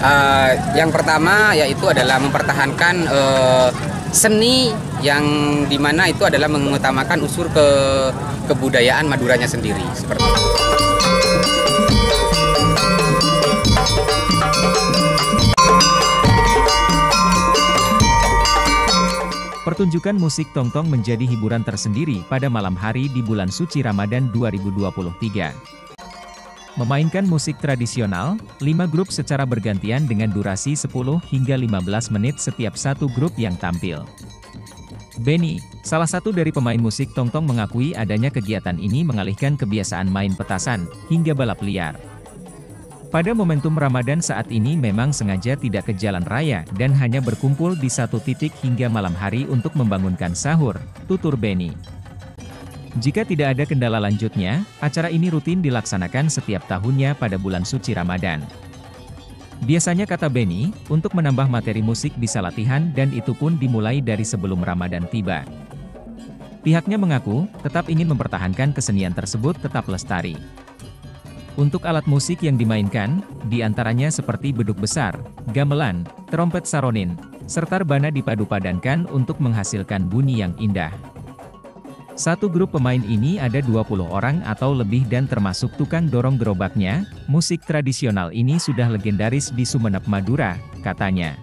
Yang pertama yaitu adalah mempertahankan seni yang dimana itu adalah mengutamakan unsur kebudayaan Maduranya sendiri seperti itu. Pertunjukan musik tongtong menjadi hiburan tersendiri pada malam hari di bulan suci Ramadan 2023. Memainkan musik tradisional, 5 grup secara bergantian dengan durasi 10 hingga 15 menit setiap satu grup yang tampil. Benny, salah satu dari pemain musik tongtong mengakui adanya kegiatan ini mengalihkan kebiasaan main petasan, hingga balap liar. Pada momentum Ramadan saat ini memang sengaja tidak ke jalan raya dan hanya berkumpul di satu titik hingga malam hari untuk membangunkan sahur, tutur Benny. Jika tidak ada kendala lanjutnya, acara ini rutin dilaksanakan setiap tahunnya pada bulan suci Ramadan. Biasanya kata Benny, untuk menambah materi musik bisa latihan dan itu pun dimulai dari sebelum Ramadan tiba. Pihaknya mengaku, tetap ingin mempertahankan kesenian tersebut tetap lestari. Untuk alat musik yang dimainkan, diantaranya seperti beduk besar, gamelan, trompet saronin, serta rebana dipadu-padankan untuk menghasilkan bunyi yang indah. Satu grup pemain ini ada 20 orang atau lebih dan termasuk tukang dorong gerobaknya. Musik tradisional ini sudah legendaris di Sumeneb, Madura, katanya.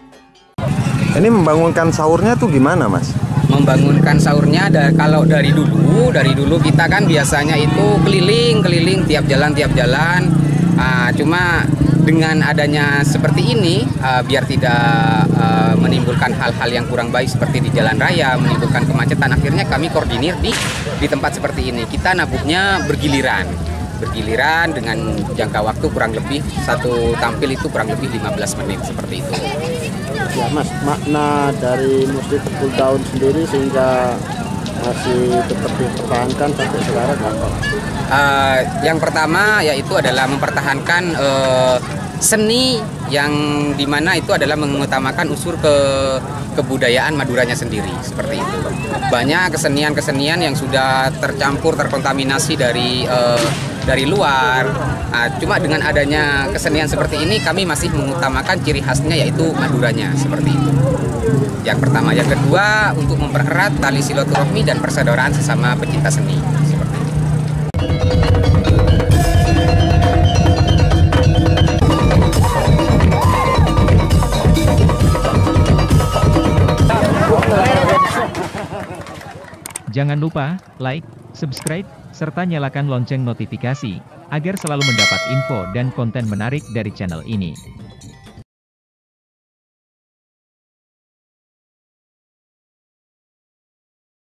Ini membangunkan sahurnya tuh gimana, Mas? Membangunkan sahurnya kalau dari dulu kita kan biasanya itu keliling tiap jalan. Cuma dengan adanya seperti ini, biar tidak menimbulkan hal-hal yang kurang baik seperti di jalan raya, menimbulkan kemacetan, akhirnya kami koordinir di tempat seperti ini. Kita nabuhnya bergiliran dengan jangka waktu kurang lebih satu tampil itu kurang lebih 15 menit seperti itu. Ya Mas, makna dari musik Full Daun sendiri sehingga masih tetap dipertahankan sampai sekarang apa? Yang pertama yaitu adalah mempertahankan seni yang dimana itu adalah mengutamakan unsur kebudayaan Maduranya sendiri seperti itu. Banyak kesenian yang sudah terkontaminasi dari luar. Cuma dengan adanya kesenian seperti ini kami masih mengutamakan ciri khasnya yaitu Maduranya seperti itu. Yang pertama, yang kedua untuk mempererat tali silaturahmi dan persaudaraan sesama pecinta seni seperti itu. Jangan lupa like, subscribe, serta nyalakan lonceng notifikasi, agar selalu mendapat info dan konten menarik dari channel ini.